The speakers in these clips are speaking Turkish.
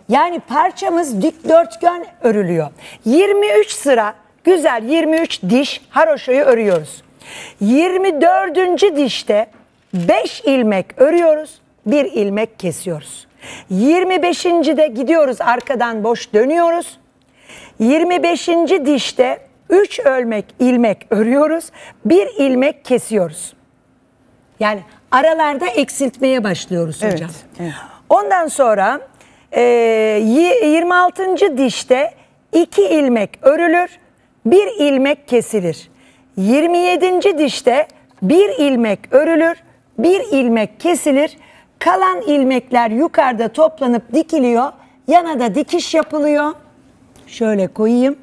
Yani parçamız dikdörtgen örülüyor. 23 sıra güzel 23 diş haroşayı örüyoruz. 24. dişte 5 ilmek örüyoruz, 1 ilmek kesiyoruz. 25. de gidiyoruz arkadan boş dönüyoruz. 25. dişte 3 ilmek örüyoruz, 1 ilmek kesiyoruz. Yani aralarda eksiltmeye başlıyoruz hocam. Evet. Ondan sonra 26. dişte 2 ilmek örülür, 1 ilmek kesilir. 27. dişte 1 ilmek örülür, 1 ilmek kesilir. Kalan ilmekler yukarıda toplanıp dikiliyor. Yana da dikiş yapılıyor. Şöyle koyayım.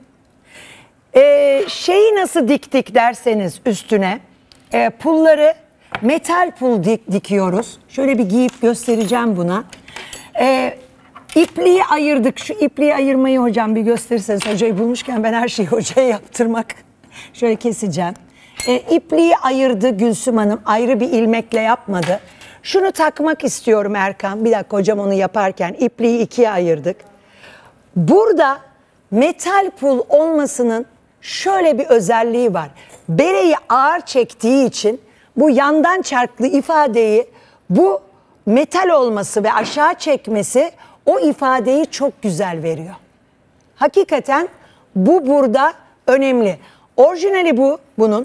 Şeyi nasıl diktik derseniz üstüne pulları metal pul dikiyoruz. Şöyle bir giyip göstereceğim buna. İpliği ayırdık. Şu ipliği ayırmayı hocam bir gösterirseniz, hocayı bulmuşken ben her şeyi hocaya yaptırmak. Şöyle keseceğim. İpliği ayırdı Gülsüm Hanım. Ayrı bir ilmekle yapmadı. Şunu takmak istiyorum Erkan. Bir dakika hocam, onu yaparken ipliği ikiye ayırdık. Burada metal pul olmasının şöyle bir özelliği var. Bereyi ağır çektiği için bu yandan çarklı ifadeyi, bu metal olması ve aşağı çekmesi o ifadeyi çok güzel veriyor. Hakikaten bu burada önemli. Orijinali bu, bunun.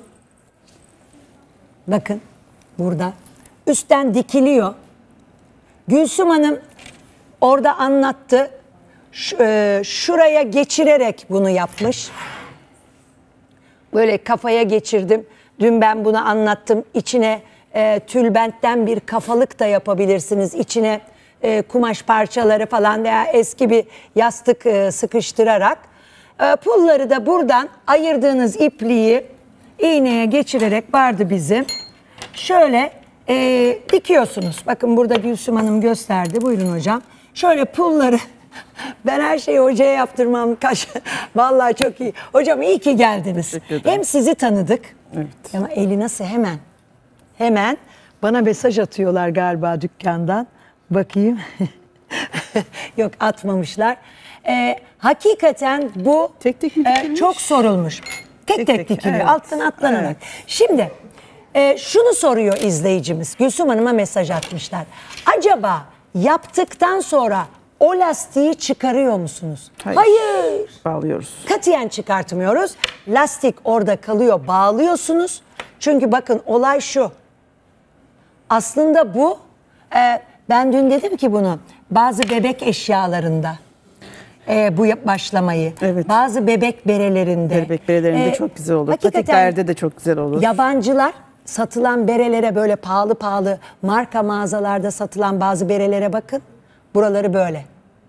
Bakın burada üstten dikiliyor. Gülsüm Hanım orada anlattı. Şuraya geçirerek bunu yapmış. Böyle kafaya geçirdim. Dün ben bunu anlattım. İçine tülbentten bir kafalık da yapabilirsiniz. İçine kumaş parçaları falan veya eski bir yastık sıkıştırarak. Pulları da buradan ayırdığınız ipliği iğneye geçirerek vardı bizim. Şöyle dikiyorsunuz. Bakın burada Gülsüm Hanım gösterdi. Buyurun hocam. Şöyle pulları ben her şeyi hocaya yaptırmam. Vallahi çok iyi. Hocam iyi ki geldiniz. Hem sizi tanıdık. Evet. Ama eli nasıl hemen bana mesaj atıyorlar galiba dükkandan. Bakayım. Yok, atmamışlar. Hakikaten bu tek çok sorulmuş. Tek dikiliyor. Evet. Alttan atlanarak. Evet. Şimdi şunu soruyor izleyicimiz. Gülsüm Hanım'a mesaj atmışlar. Acaba yaptıktan sonra o lastiği çıkarıyor musunuz? Hayır. Bağlıyoruz. Katiyen çıkartmıyoruz. Lastik orada kalıyor. Bağlıyorsunuz. Çünkü bakın olay şu. Aslında bu ben dün dedim ki bunu bazı bebek eşyalarında bu başlamayı. Evet. Bazı bebek berelerinde. Bebek berelerinde çok güzel olur. Patiklerde de çok güzel olur. Yabancılar satılan berelere, böyle pahalı marka mağazalarda satılan bazı berelere bakın. Buraları böyle.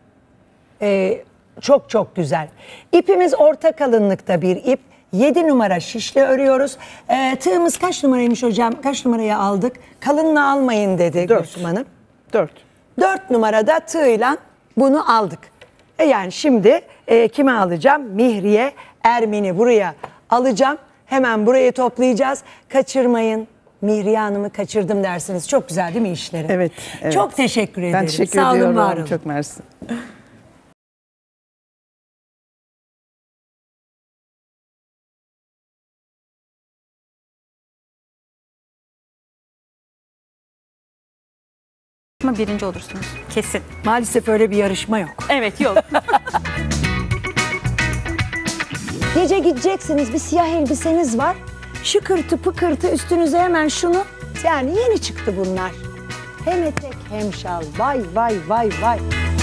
Çok güzel. İpimiz orta kalınlıkta bir ip. 7 numara şişle örüyoruz. Tığımız kaç numaraymış hocam? Kaç numaraya aldık? Kalınlığı almayın dedi Gülsüm Hanım. 4. 4 numarada tığıyla bunu aldık. Yani şimdi kime alacağım? Mihriye Ermin'i buraya alacağım. Hemen burayı toplayacağız. Kaçırmayın. Mihriye Hanım'ı kaçırdım dersiniz. Çok güzel değil mi işleri? Evet. Çok teşekkür ederim. Ben teşekkür ediyorum. Sağ olun, var olun. Çok mersi. Ama birinci olursunuz. Kesin. Maalesef öyle bir yarışma yok. Evet, yok. Gece gideceksiniz, bir siyah elbiseniz var. Şıkırtı pıkırtı üstünüze hemen şunu. Yani yeni çıktı bunlar. Hem etek hem şal. Vay.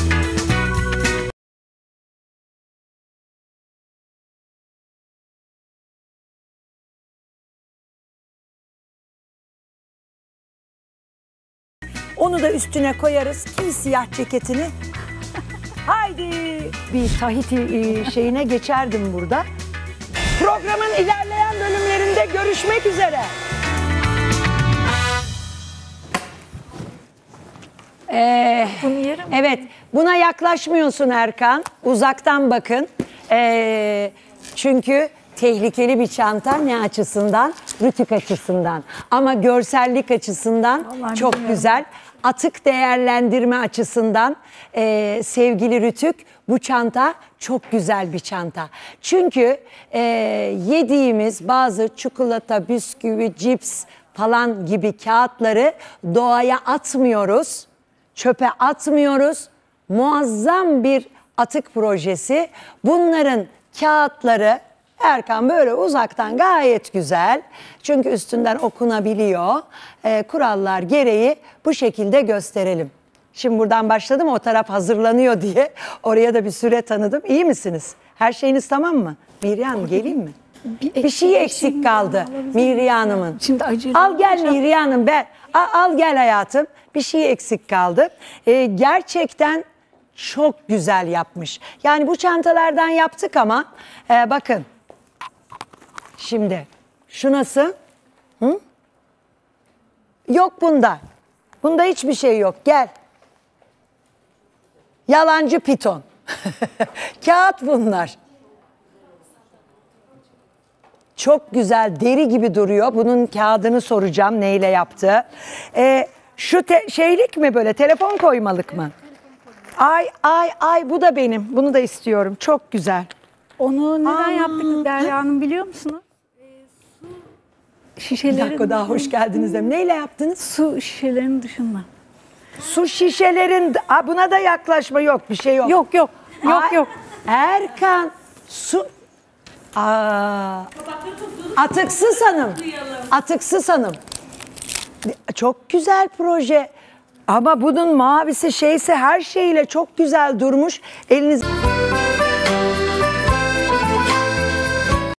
Onu da üstüne koyarız. Giy siyah ceketini. Haydi. Bir Tahiti şeyine geçerdim burada. Programın ilerleyen bölümlerinde görüşmek üzere. Bunu yerim. Evet, buna yaklaşmıyorsun Erkan. Uzaktan bakın. Çünkü tehlikeli bir çanta, ne açısından? Rütük açısından. Ama görsellik açısından vallahi çok güzel. atık değerlendirme açısından sevgili Rütük, bu çanta çok güzel bir çanta. Çünkü yediğimiz bazı çikolata, bisküvi, cips falan gibi kağıtları doğaya atmıyoruz, çöpe atmıyoruz. Muazzam bir atık projesi. Bunların kağıtları Erkan böyle uzaktan gayet güzel. Çünkü üstünden okunabiliyor. Kurallar gereği bu şekilde gösterelim. Şimdi buradan başladım, o taraf hazırlanıyor diye. Oraya da bir süre tanıdım. İyi misiniz? Her şeyiniz tamam mı? Mihriye Hanım geleyim mi? Bir şey eksik kaldı Mihriye Hanım'ın. Şimdi acele al gel Mihriye Hanım, al gel hayatım. Bir şey eksik kaldı. Gerçekten çok güzel yapmış. Yani bu çantalardan yaptık ama bakın. Şimdi şu nasıl? Hı? Yok bunda. Bunda hiçbir şey yok. Gel. Yalancı piton. Kağıt bunlar. Çok güzel, deri gibi duruyor. Bunun kağıdını soracağım neyle yaptı. Şu şeylik mi böyle, telefon koymalık mı? Ay bu da benim. Bunu da istiyorum. Çok güzel. Onu neden yaptık Derya Hanım biliyor musunuz? Bir Şişelerin, dakika daha hoş geldiniz. Neyle yaptınız? su şişelerinin dışında. Su şişelerin, buna da yaklaşma, yok bir şey yok. Yok. Erkan, su... Atıksız hanım. Atıksız hanım. Çok güzel proje. Ama bunun mavisi şeyse her şeyle çok güzel durmuş. Eliniz...